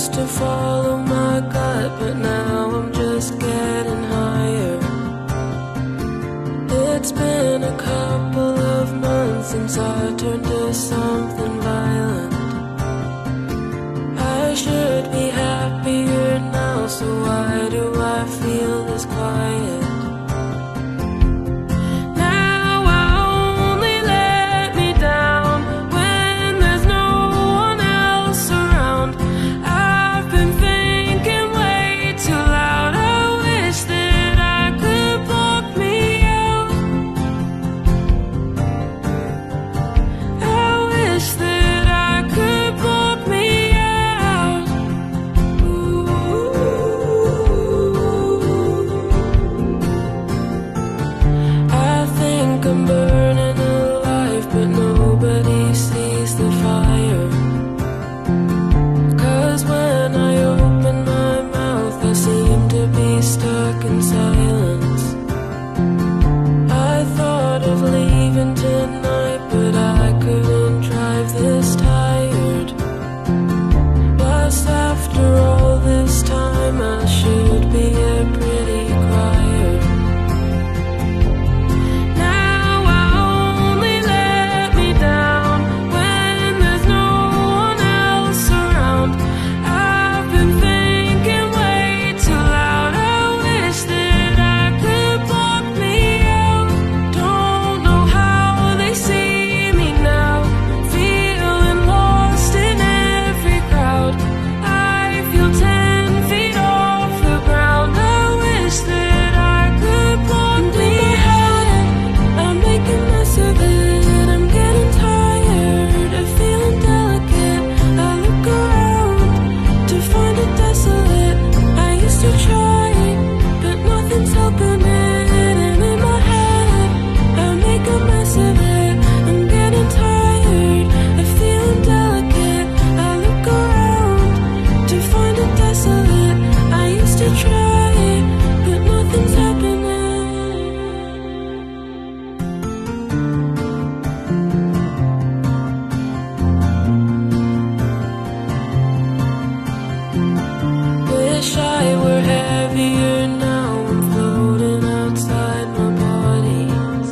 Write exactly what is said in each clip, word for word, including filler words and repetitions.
used to follow my gut, but now I'm just getting higher. It's been a couple of months since I turned to something violent. I should be happier now, so why do I feel this quiet? I'm burning alive, but nobody sees the fire. 'Cause when I open my mouth, I seem to be stuck in silence. I thought of leaving tonight, but I couldn't drive this tired. Plus, after all this time, I should be a pretty crier. Wish I were heavier now, I'm floating outside my body.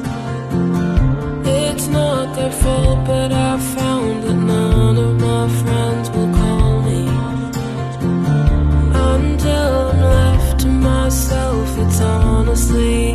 It's not their fault, but I found that none of my friends will call me. Until I'm left to myself, it's honestly